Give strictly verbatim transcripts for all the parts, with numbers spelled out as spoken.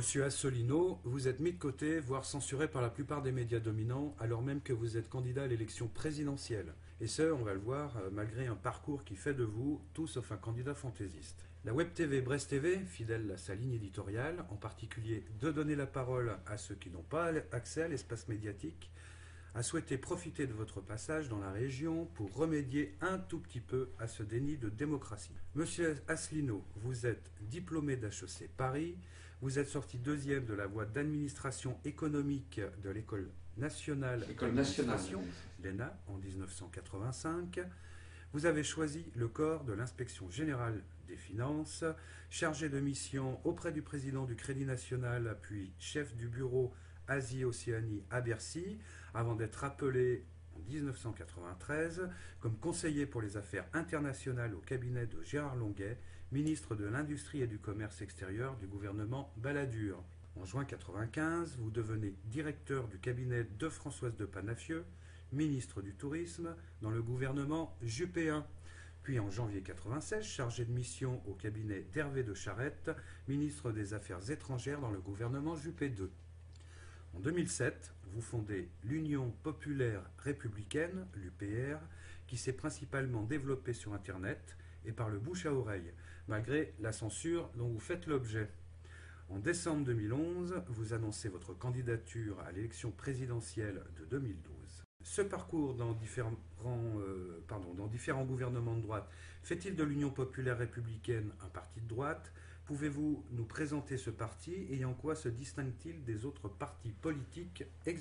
Monsieur Asselineau, vous êtes mis de côté, voire censuré par la plupart des médias dominants, alors même que vous êtes candidat à l'élection présidentielle. Et ce, on va le voir, malgré un parcours qui fait de vous tout sauf un candidat fantaisiste. La Web T V Brest T V, fidèle à sa ligne éditoriale, en particulier de donner la parole à ceux qui n'ont pas accès à l'espace médiatique, a souhaité profiter de votre passage dans la région pour remédier un tout petit peu à ce déni de démocratie. Monsieur Asselineau, vous êtes diplômé d'H E C Paris, vous êtes sorti deuxième de la voie d'administration économique de l'École nationale d'administration, l'E N A, en mille neuf cent quatre-vingt-cinq. Vous avez choisi le corps de l'inspection générale des finances, chargé de mission auprès du président du Crédit National, puis chef du bureau Asie-Océanie à Bercy, avant d'être appelé en mille neuf cent quatre-vingt-treize comme conseiller pour les affaires internationales au cabinet de Gérard Longuet, ministre de l'Industrie et du Commerce extérieur du gouvernement Balladur. En juin mille neuf cent quatre-vingt-quinze, vous devenez directeur du cabinet de Françoise de Panafieux, ministre du Tourisme dans le gouvernement Juppé un. Puis en janvier mille neuf cent quatre-vingt-seize, chargé de mission au cabinet d'Hervé de Charette, ministre des Affaires étrangères dans le gouvernement Juppé deux. En deux mille sept, vous fondez l'Union populaire républicaine, l'U P R, qui s'est principalement développée sur Internet et par le bouche à oreille, malgré la censure dont vous faites l'objet. En décembre deux mille onze, vous annoncez votre candidature à l'élection présidentielle de deux mille douze. Ce parcours dans différents, euh, pardon, dans différents gouvernements de droite fait-il de l'Union populaire républicaine un parti de droite ? Pouvez-vous nous présenter ce parti et en quoi se distingue-t-il des autres partis politiques existants ?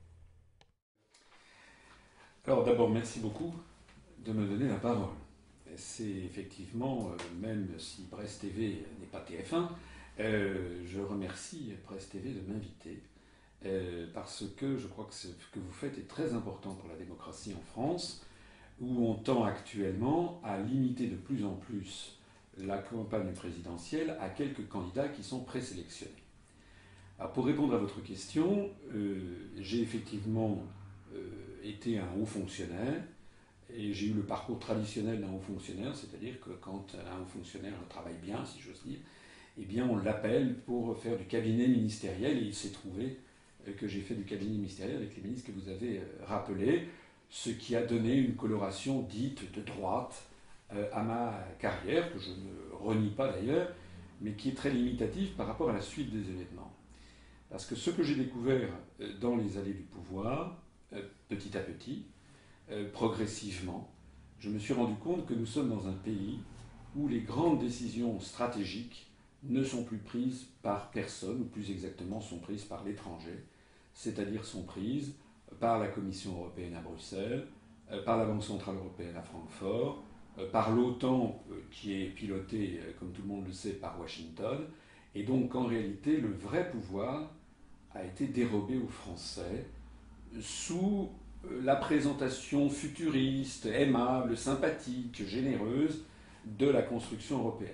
Alors d'abord, merci beaucoup de me donner la parole. C'est effectivement, euh, même si Brest T V n'est pas T F un, euh, je remercie Brest T V de m'inviter euh, parce que je crois que ce que vous faites est très important pour la démocratie en France, où on tend actuellement à limiter de plus en plus la campagne présidentielle à quelques candidats qui sont présélectionnés. Alors pour répondre à votre question, euh, j'ai effectivement euh, été un haut fonctionnaire et j'ai eu le parcours traditionnel d'un haut fonctionnaire, c'est-à-dire que quand un haut fonctionnaire travaille bien, si j'ose dire, eh bien on l'appelle pour faire du cabinet ministériel et il s'est trouvé que j'ai fait du cabinet ministériel avec les ministres que vous avez rappelés, ce qui a donné une coloration dite de droite à ma carrière, que je ne renie pas d'ailleurs, mais qui est très limitative par rapport à la suite des événements. Parce que ce que j'ai découvert dans les allées du pouvoir, petit à petit, progressivement, je me suis rendu compte que nous sommes dans un pays où les grandes décisions stratégiques ne sont plus prises par personne, ou plus exactement sont prises par l'étranger, c'est-à-dire sont prises par la Commission européenne à Bruxelles, par la Banque centrale européenne à Francfort, par l'OTAN qui est pilotée, comme tout le monde le sait, par Washington. Et donc en réalité, le vrai pouvoir a été dérobé aux Français sous la présentation futuriste, aimable, sympathique, généreuse de la construction européenne.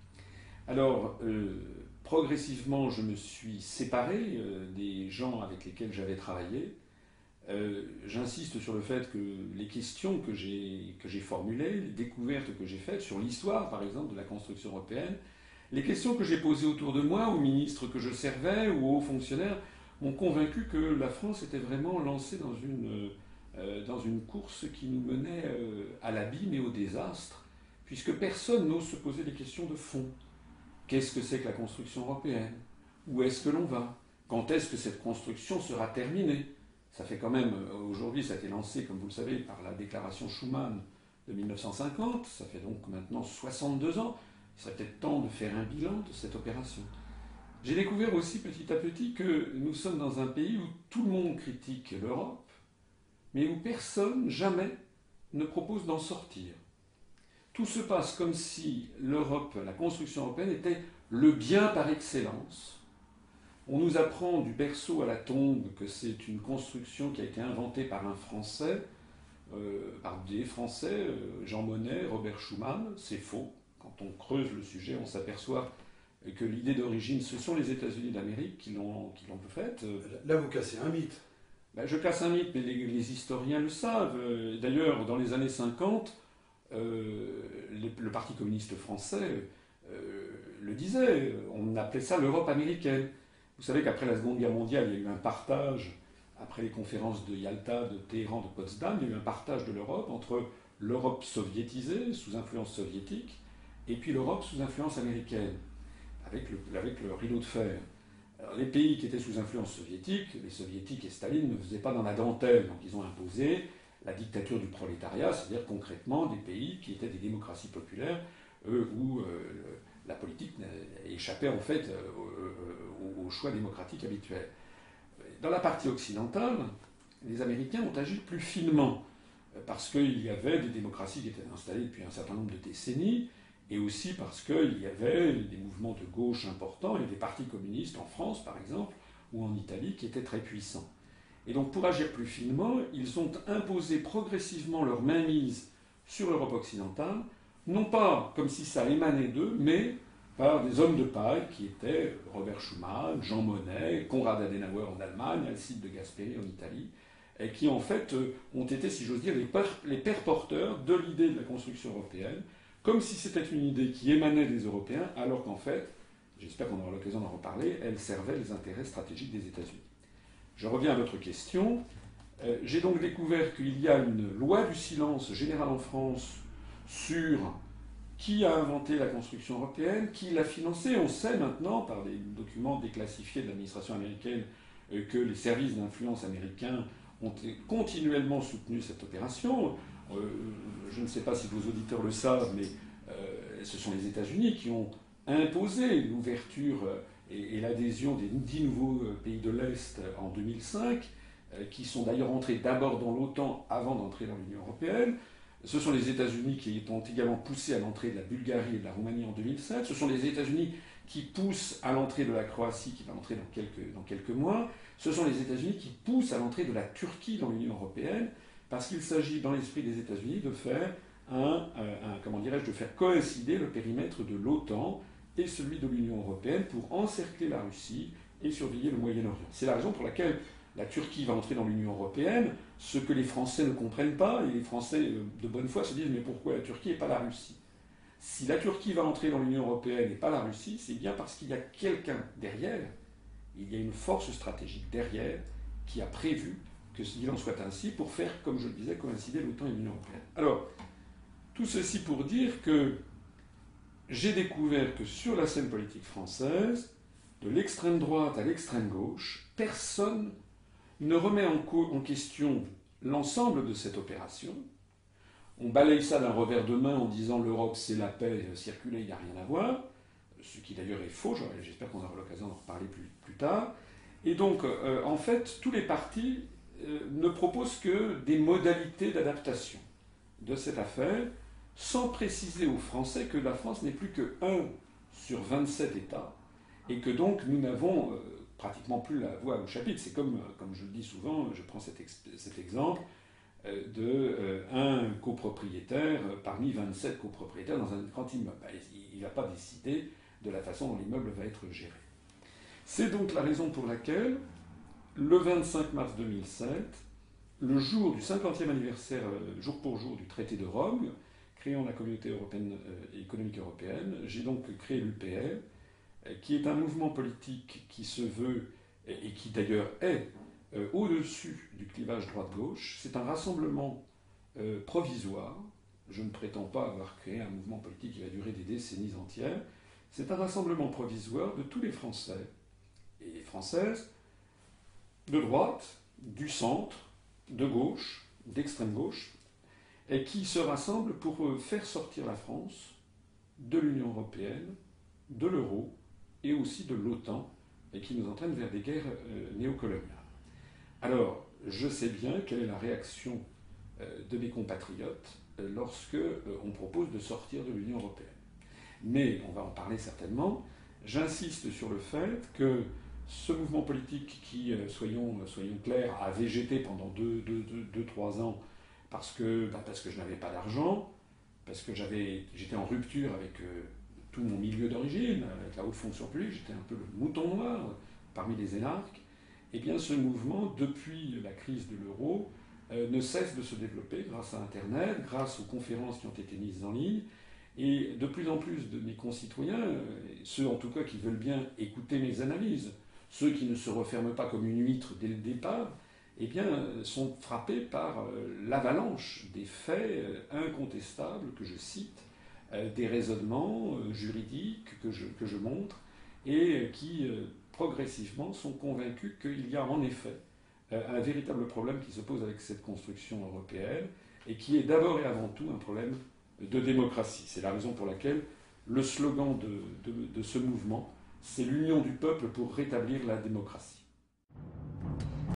Alors, euh, progressivement, je me suis séparé euh, des gens avec lesquels j'avais travaillé. Euh, j'insiste sur le fait que les questions que j'ai, que j'ai formulées, les découvertes que j'ai faites sur l'histoire, par exemple, de la construction européenne, les questions que j'ai posées autour de moi, aux ministres que je servais ou aux hauts fonctionnaires, m'ont convaincu que la France était vraiment lancée dans une, euh, dans une course qui nous menait euh, à l'abîme et au désastre, puisque personne n'ose se poser des questions de fond. Qu'est-ce que c'est que la construction européenne ? Où est-ce que l'on va ? Quand est-ce que cette construction sera terminée ? Ça fait quand même, aujourd'hui, ça a été lancé, comme vous le savez, par la déclaration Schuman de mille neuf cent cinquante. Ça fait donc maintenant soixante-deux ans. Il serait peut-être temps de faire un bilan de cette opération. J'ai découvert aussi petit à petit que nous sommes dans un pays où tout le monde critique l'Europe, mais où personne, jamais, ne propose d'en sortir. Tout se passe comme si l'Europe, la construction européenne, était le bien par excellence. On nous apprend du berceau à la tombe que c'est une construction qui a été inventée par un Français, euh, par des Français, euh, Jean Monnet, Robert Schuman. C'est faux. Quand on creuse le sujet, on s'aperçoit que l'idée d'origine, ce sont les États-Unis d'Amérique qui l'ont, qui l'ont faite. Là, vous cassez un mythe. Ben, je casse un mythe, mais les, les historiens le savent. D'ailleurs, dans les années cinquante, euh, les, le Parti communiste français, euh, le disait, on appelait ça l'Europe américaine. Vous savez qu'après la Seconde Guerre mondiale, il y a eu un partage, après les conférences de Yalta, de Téhéran, de Potsdam, il y a eu un partage de l'Europe entre l'Europe soviétisée, sous influence soviétique, et puis l'Europe sous influence américaine, avec le, avec le rideau de fer. Alors, les pays qui étaient sous influence soviétique, les soviétiques et Staline ne faisaient pas dans la dentelle, donc ils ont imposé la dictature du prolétariat, c'est-à-dire concrètement des pays qui étaient des démocraties populaires, eux, où euh, la politique échappait en fait euh, au, au choix démocratique habituel. Dans la partie occidentale, les Américains ont agi plus finement, parce qu'il y avait des démocraties qui étaient installées depuis un certain nombre de décennies, et aussi parce qu'il y avait des mouvements de gauche importants, et des partis communistes en France, par exemple, ou en Italie, qui étaient très puissants. Et donc, pour agir plus finement, ils ont imposé progressivement leur mainmise sur l'Europe occidentale, non pas comme si ça émanait d'eux, mais par des hommes de paille qui étaient Robert Schuman, Jean Monnet, Konrad Adenauer en Allemagne, Alcide de Gasperi en Italie, et qui en fait ont été, si j'ose dire, les pères, les pères porteurs de l'idée de la construction européenne, comme si c'était une idée qui émanait des Européens, alors qu'en fait, j'espère qu'on aura l'occasion d'en reparler, elle servait les intérêts stratégiques des États-Unis. Je reviens à votre question. Euh, j'ai donc découvert qu'il y a une loi du silence générale en France sur qui a inventé la construction européenne, qui l'a financée. On sait maintenant, par des documents déclassifiés de l'administration américaine, euh, que les services d'influence américains ont continuellement soutenu cette opération. Euh, je ne sais pas si vos auditeurs le savent, mais euh, ce sont les États-Unis qui ont imposé l'ouverture et, et l'adhésion des dix nouveaux pays de l'Est en deux mille cinq, euh, qui sont d'ailleurs entrés d'abord dans l'OTAN avant d'entrer dans l'Union européenne. Ce sont les États-Unis qui ont également poussé à l'entrée de la Bulgarie et de la Roumanie en deux mille sept. Ce sont les États-Unis qui poussent à l'entrée de la Croatie, qui va entrer dans quelques, dans quelques mois. Ce sont les États-Unis qui poussent à l'entrée de la Turquie dans l'Union européenne, parce qu'il s'agit, dans l'esprit des États-Unis, de faire un, un, comment dirais-je, de faire coïncider le périmètre de l'OTAN et celui de l'Union européenne pour encercler la Russie et surveiller le Moyen-Orient. C'est la raison pour laquelle la Turquie va entrer dans l'Union européenne, ce que les Français ne comprennent pas, et les Français de bonne foi se disent « mais pourquoi la Turquie et pas la Russie ?» Si la Turquie va entrer dans l'Union européenne et pas la Russie, c'est bien parce qu'il y a quelqu'un derrière, il y a une force stratégique derrière qui a prévu que qu'il en soit ainsi pour faire, comme je le disais, coïncider l'OTAN et l'Union européenne. Alors, tout ceci pour dire que j'ai découvert que sur la scène politique française, de l'extrême droite à l'extrême gauche, personne ne remet en, en question l'ensemble de cette opération. On balaye ça d'un revers de main en disant l'Europe c'est la paix, circuler, il n'y a rien à voir, ce qui d'ailleurs est faux, j'espère qu'on aura l'occasion d'en reparler plus, plus tard. Et donc, euh, en fait, tous les partis euh, ne proposent que des modalités d'adaptation de cette affaire, sans préciser aux Français que la France n'est plus que un sur vingt-sept États, et que donc nous n'avons euh, pratiquement plus la voix au chapitre. C'est comme, comme je le dis souvent, je prends cet, ex cet exemple, euh, de euh, un copropriétaire parmi vingt-sept copropriétaires dans un grand immeuble. Ben, il ne va pas décider de la façon dont l'immeuble va être géré. C'est donc la raison pour laquelle, le vingt-cinq mars deux mille sept, le jour du cinquantième anniversaire, euh, jour pour jour, du traité de Rome, créant la communauté européenne, euh, économique européenne, j'ai donc créé l'U P R, euh, qui est un mouvement politique qui se veut, et, et qui d'ailleurs est euh, au-dessus du clivage droite-gauche. C'est un rassemblement euh, provisoire. Je ne prétends pas avoir créé un mouvement politique qui va durer des décennies entières. C'est un rassemblement provisoire de tous les Français et Françaises, de droite, du centre, de gauche, d'extrême gauche, et qui se rassemblent pour faire sortir la France de l'Union européenne, de l'euro et aussi de l'OTAN, et qui nous entraînent vers des guerres euh, néocoloniales. Alors, je sais bien quelle est la réaction euh, de mes compatriotes euh, lorsque euh, on propose de sortir de l'Union européenne. Mais, on va en parler certainement, j'insiste sur le fait que ce mouvement politique qui, euh, soyons, soyons clairs, a végété pendant deux, deux, deux, deux trois ans parce que, bah parce que je n'avais pas d'argent, parce que j'étais en rupture avec euh, tout mon milieu d'origine, avec la haute fonction publique, j'étais un peu le mouton noir parmi les énarques, eh bien ce mouvement, depuis la crise de l'euro, euh, ne cesse de se développer grâce à Internet, grâce aux conférences qui ont été mises en ligne, Et de plus en plus de mes concitoyens, ceux en tout cas qui veulent bien écouter mes analyses, ceux qui ne se referment pas comme une huître dès le départ, eh bien, sont frappés par l'avalanche des faits incontestables que je cite, des raisonnements juridiques que je, que je montre, et qui progressivement sont convaincus qu'il y a en effet un véritable problème qui se pose avec cette construction européenne, et qui est d'abord et avant tout un problème de démocratie. C'est la raison pour laquelle le slogan de, de, de ce mouvement, c'est l'union du peuple pour rétablir la démocratie.